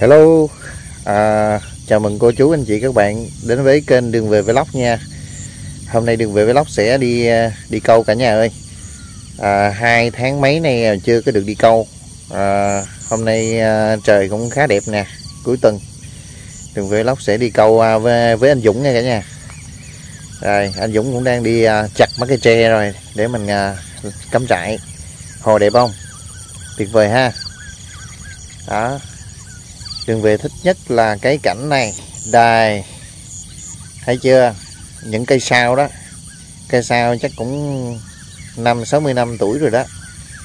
Hello, chào mừng cô chú anh chị các bạn đến với kênh Đường Về Vlog nha. Hôm nay Đường Về Vlog sẽ đi câu cả nhà ơi. 2 tháng mấy nay chưa có được đi câu. Hôm nay trời cũng khá đẹp nè, cuối tuần. Đường Về Vlog sẽ đi câu với anh Dũng nha cả nhà. Rồi, anh Dũng cũng đang đi chặt mấy cây tre rồi để mình cắm trại. Hồ đẹp không? Tuyệt vời ha. Đó. Đường Về thích nhất là cái cảnh này. Đây, thấy chưa, những cây sao đó, cây sao chắc cũng 50-60 năm tuổi rồi đó.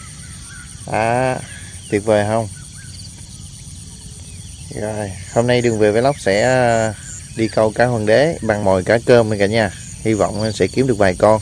Tuyệt vời không? Rồi, hôm nay Đường Về Vlog sẽ đi câu cá hoàng đế bằng mồi cá cơm cả nhà. Hy vọng sẽ kiếm được vài con.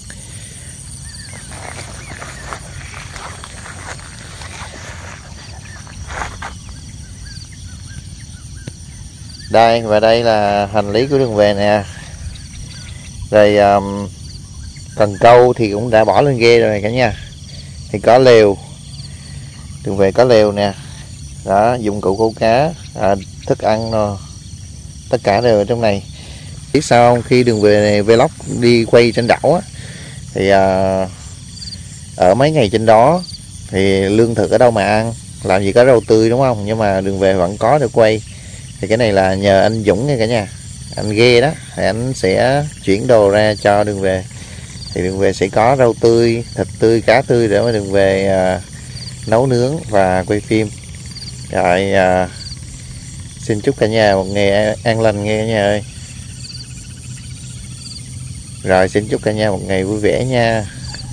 Đây, và đây là hành lý của Đường Về nè. Rồi cần câu thì cũng đã bỏ lên ghe rồi cả nhà. Thì có lều, Đường Về có lều nè. Đó, dụng cụ câu cá, thức ăn rồi, tất cả đều ở trong này. Biết sao không, khi Đường Về vlog đi quay trên đảo á, thì ở mấy ngày trên đó thì lương thực ở đâu mà ăn, làm gì có rau tươi đúng không, nhưng mà Đường Về vẫn có để quay. Thì cái này là nhờ anh Dũng nha cả nhà, anh ghe đó, thì anh sẽ chuyển đồ ra cho Đường Về. Thì Đường Về sẽ có rau tươi, thịt tươi, cá tươi để mà Đường Về nấu nướng và quay phim. Rồi xin chúc cả nhà một ngày an lành nghe cả nhà ơi. Rồi xin chúc cả nhà một ngày vui vẻ nha.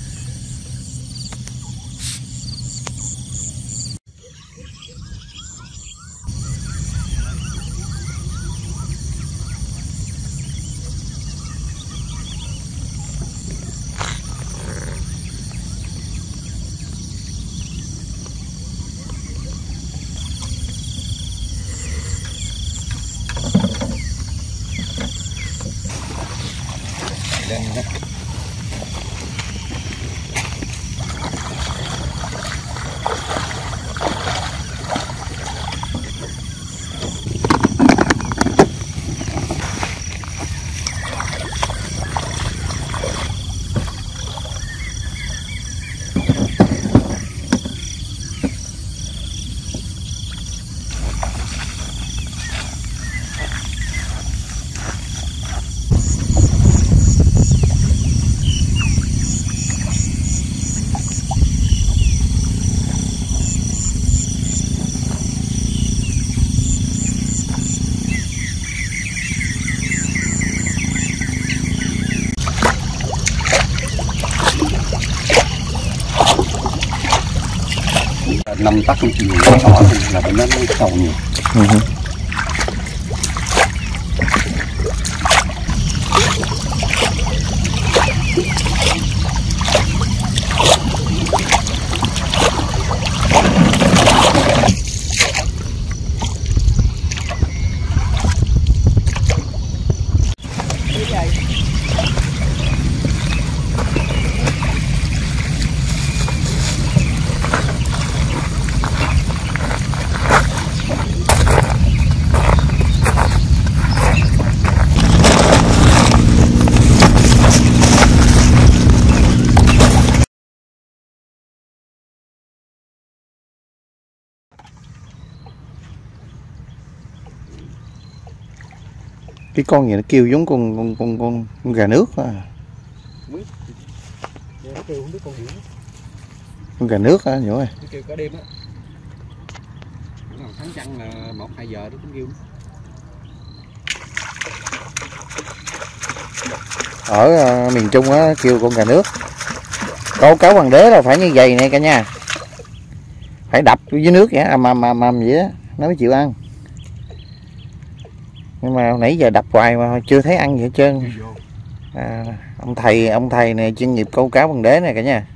Nằm tắt trong chiều nhỏ là bên nó sầu nhiều. Cái con gì nó kêu giống con gà nước á. Con gà nước á nhổ ơi. Nó kêu cả đêm á. Sáng trăng là 1-2 giờ nó cũng kêu. Ở miền Trung á kêu con gà nước. Câu cá hoàng đế là phải như vậy nè cả nhà. Phải đập dưới nước vậy, ầm vậy á nó mới chịu ăn. Nhưng mà nãy giờ đập hoài mà chưa thấy ăn gì hết trơn. Ông thầy này chuyên nghiệp câu cá hoàng đế này cả nhà.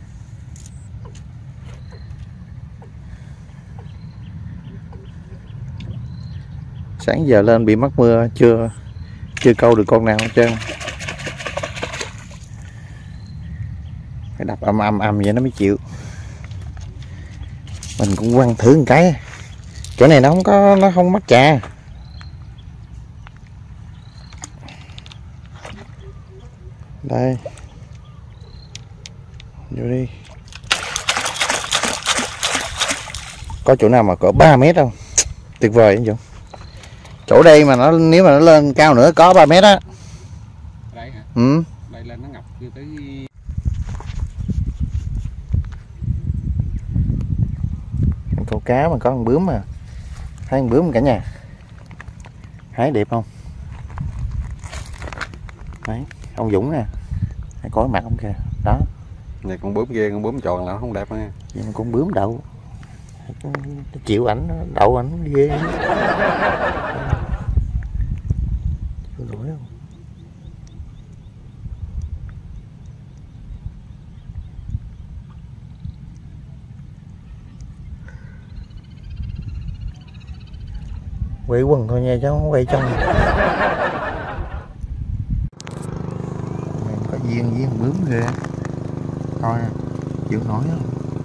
Sáng giờ lên bị mắc mưa, chưa câu được con nào hết trơn. Phải đập ầm vậy nó mới chịu. Mình cũng quăng thử một cái Chỗ này nó không mắc trà. Đây. Vô đi. Có chỗ nào mà cỡ 3 mét không? Tuyệt vời anh Dũng. Chỗ đây mà nó nếu mà nó lên cao nữa có 3 mét á. Đây hả? Ừ. Đây lên nó ngập chưa tới. Câu cá mà có con bướm mà. Thấy con bướm cả nhà. Hái đẹp không? Đấy, ông Dũng nè. Hãy có cái mặt ông kìa. Đó. Này con bướm ghê, con bướm tròn là không đẹp nha. Nhưng mà con bướm đậu. Nó chịu ảnh, đậu ảnh ghê. Chịu nổi không? Quay quần thôi nha chứ không quay trong. Có duyên với con bướm ghê. Thôi chịu nổi không?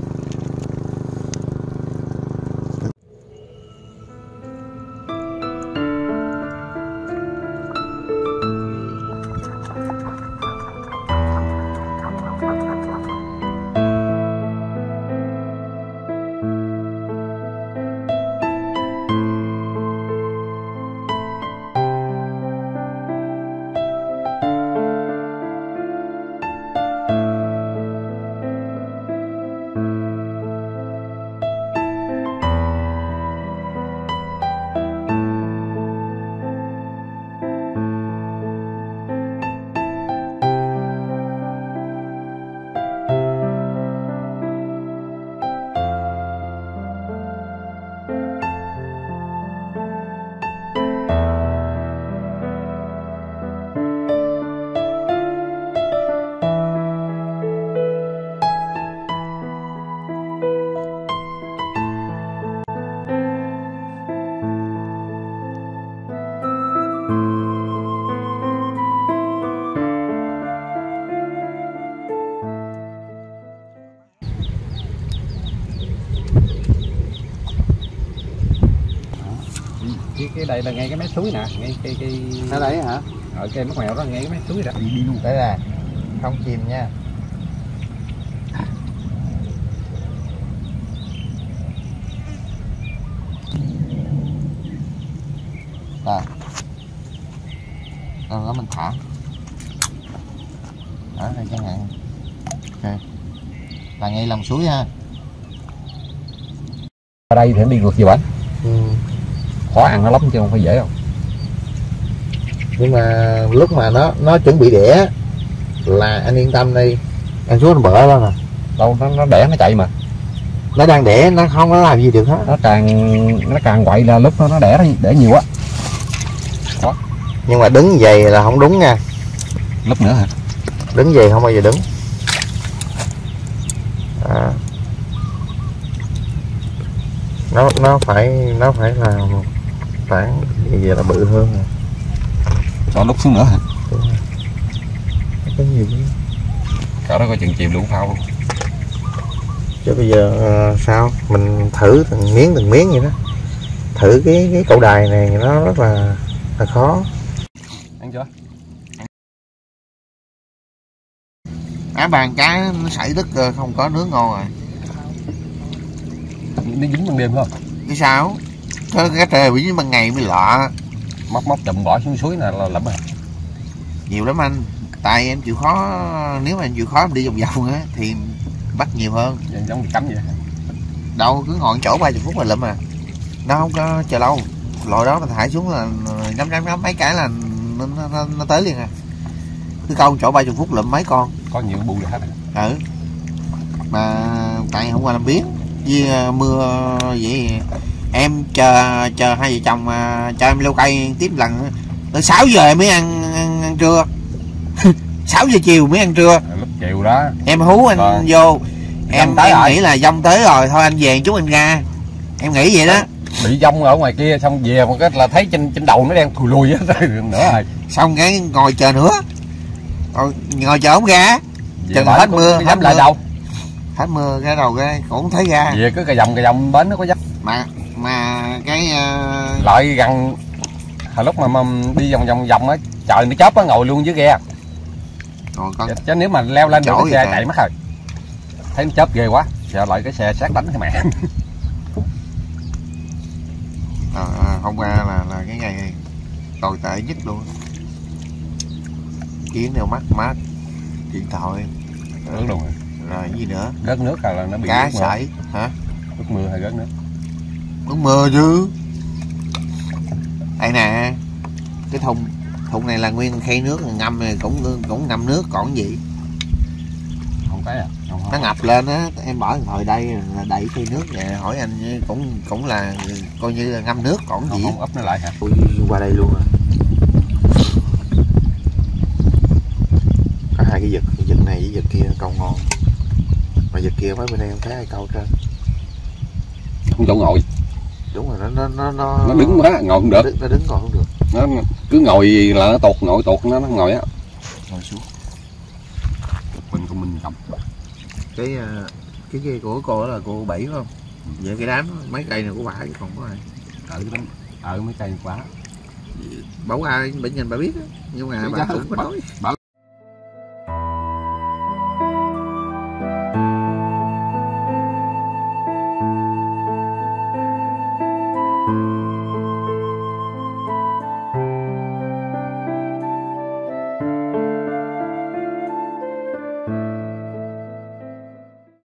Cái đây là ngay cái mé suối nè, ngay cái Ở đây hả? ở cây mắc mèo đó ngay cái mé suối đó. Đi luôn. Đây là không chìm nha. Rồi. Đó mình thả. Ở đây chẳng hạn. Ok. Là ngay lòng suối ha. Ở đây thì nó đi ngược về bển. Ừ. Khó ăn nó lắm chứ không phải dễ đâu. Nhưng mà lúc mà nó chuẩn bị đẻ là anh yên tâm đi, anh xuống anh bỡ đó nè. Đâu nó đẻ nó chạy mà. Nó đang đẻ nó không có làm gì được hết. Nó càng quậy là lúc nó đẻ nhiều á. Đó. Nhưng mà đứng vậy là không đúng nha. Lúc nữa hả? Đứng vậy không bao giờ đứng. À. Nó phải là khoảng gì là bự hơn rồi. Cho lúc xuống nữa hả? Đúng rồi. Có nhiều cái. Cỡ đó coi chừng chìm luôn phao luôn. Chứ bây giờ sao mình thử từng miếng vậy đó. Thử cái cậu đài này nó rất là khó. Ăn chưa? Á bàn cá nó sảy đứt không có nướng ngon rồi. Nó dính ban đêm không? Cái sao? Cái trời bị dính ban ngày mới lọ. Móc chùm bỏ xuống suối nè là lẫm à. Nhiều lắm anh. Tại em chịu khó, nếu mà em chịu khó em đi vòng vòng á thì bắt nhiều hơn. Giống bị cấm vậy. Đâu cứ ngồi chỗ 30 phút là lụm à. Nó không có chờ lâu. Loại đó mà thải xuống là ngắm mấy cái là nó tới liền à. Cứ câu chỗ 30 phút lụm mấy con. Có nhiều bu được hết rồi. Ừ. Mà tại hôm qua làm biến với mưa vậy em chờ hai vợ chồng cho em leo cây tiếp lần tới 6 giờ em mới ăn trưa. 6 giờ chiều mới ăn trưa. Lúc chiều đó em hú anh rồi. Vô em rồi. nghĩ là dông tới rồi thôi anh về chút anh ra, em nghĩ vậy đó. Bị dông ở ngoài kia xong về một cái là thấy trên đầu nó đang thùi lùi á nữa rồi. Xong cái ngồi chờ nữa rồi ngồi chờ không ra chừng hết mưa lại đâu hết mưa cái đầu cái cũng thấy ra về cứ cà dòng bến nó có dốc mà mà cái Loại gần hồi lúc mà đi vòng vòng á, trời nó chớp á, ngồi luôn dưới ghe. rồi con Chứ nếu mà leo lên được chỗ cái xe vậy chạy mất rồi. Thấy nó chớp ghê quá, sợ lại cái xe sát đánh cái mẹ. hôm qua là cái ngày tồi tệ nhất luôn. Kiến đều mắc mát điện thoại Rớt luôn rồi. rồi cái gì nữa, Rớt nước là nó bị cá nước mưa. sảy hả? Nước mưa hay rớt nước? Nước mưa chứ. Đây nè, cái thùng này là nguyên khay nước ngâm này, cũng ngâm nước còn gì. Không cái à? Không, Nó ngập lên á, em bỏ điện thoại đây là đầy khay nước nè, hỏi anh cũng là coi như là ngâm nước còn gì. Không ấp nó lại hả? Ui, qua đây luôn à. Có hai cái vịt này với vịt kia câu ngon, mà vịt kia mấy bên đây không thấy ai câu trên. Không chỗ ngồi. Đúng rồi, Nó đứng quá, ngồi không được. Nó đứng còn không được. Nó cứ ngồi là nó tuột, nó không ngồi á. Ngồi xuống. Mình của mình cầm. Cái kia của cô là cô Bảy phải không? Vậy cái đám mấy cây này của bà chứ còn có ai. Ở mấy cây quá. Bảo ai bệnh nhân bà biết á, nhưng mà bà cũng có nói. Bà